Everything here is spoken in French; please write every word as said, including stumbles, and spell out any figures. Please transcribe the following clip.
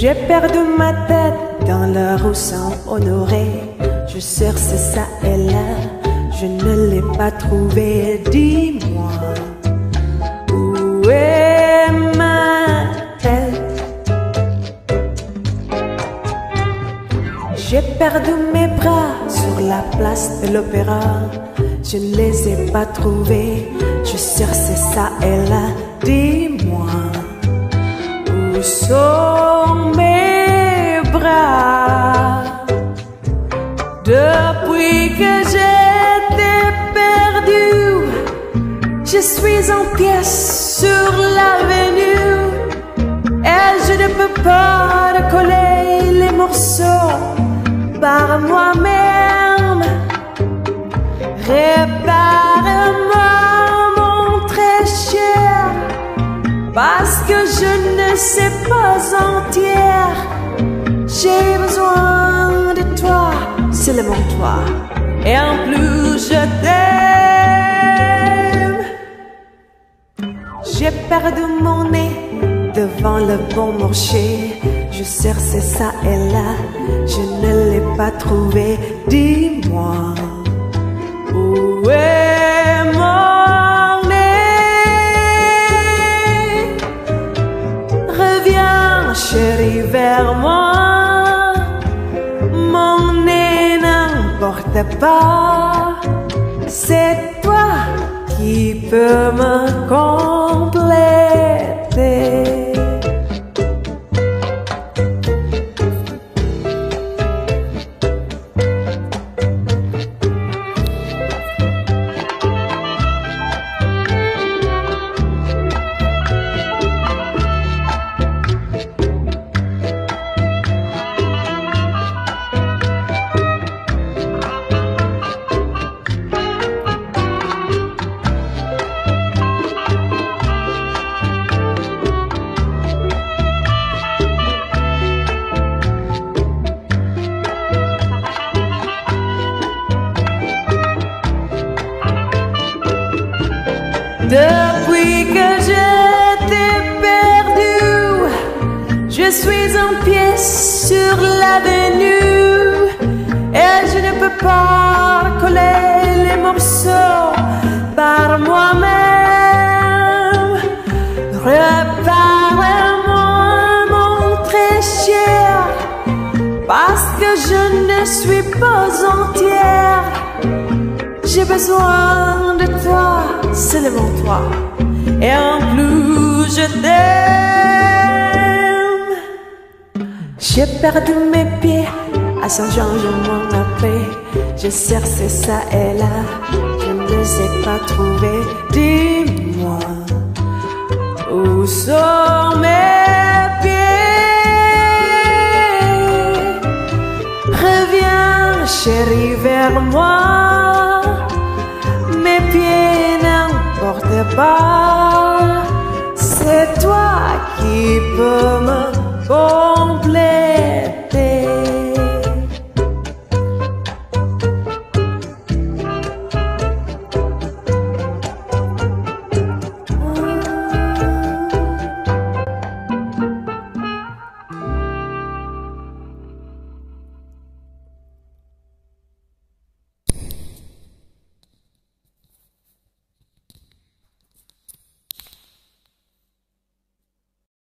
J'ai perdu ma tête dans la rue sans honorer. Je cherche ça et là, je ne l'ai pas trouvé. Dis-moi, où est ma tête? J'ai perdu mes bras sur la place de l'opéra. Je ne les ai pas trouvés. Je cherche ça et là. Dis-moi, où sont mes bras? Depuis que j'étais perdue, je suis en pièces sur l'avenue et je ne peux pas recoller les morceaux par moi-même. Répare-moi mon très cher, parce que je ne sais pas entière. J'ai besoin de toi, seulement toi, et en plus je t'aime. J'ai perdu mon nez devant le bon marché. Je cherchais ça et là, je ne l'ai pas trouvé. Dis-moi, où est mon nez? Reviens chérie vers moi. Mon nez n'importe pas. C'est toi qui peux me compléter. Depuis que j'étais perdue, je suis en pièces sur l'avenue et je ne peux pas coller les morceaux par moi-même. Répare-moi mon très cher, parce que je ne suis pas entière. J'ai besoin de toi, seulement toi, et en plus je t'aime. J'ai perdu mes pieds à son changement après. Je cherchais ça et là, je ne les ai pas trouvés. Dis-moi, où sont mes pieds? Reviens chérie vers moi. Mes pieds n'importe pas. C'est toi qui peux me